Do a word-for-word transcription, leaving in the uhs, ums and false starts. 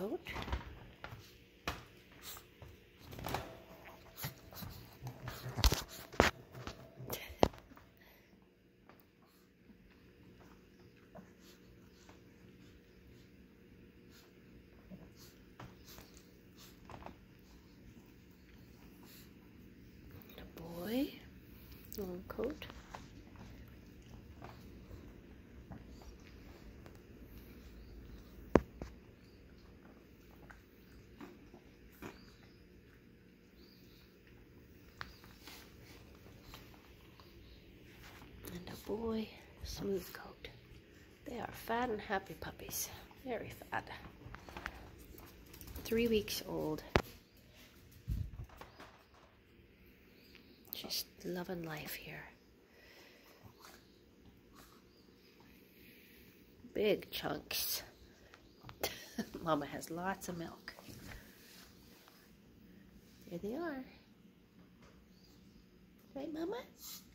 coat. Boy, long coat. And a boy, smooth coat. They are fat and happy puppies. Very fat. Three weeks old. Just loving life here. Big chunks. Mama has lots of milk. There they are. Right, Mama?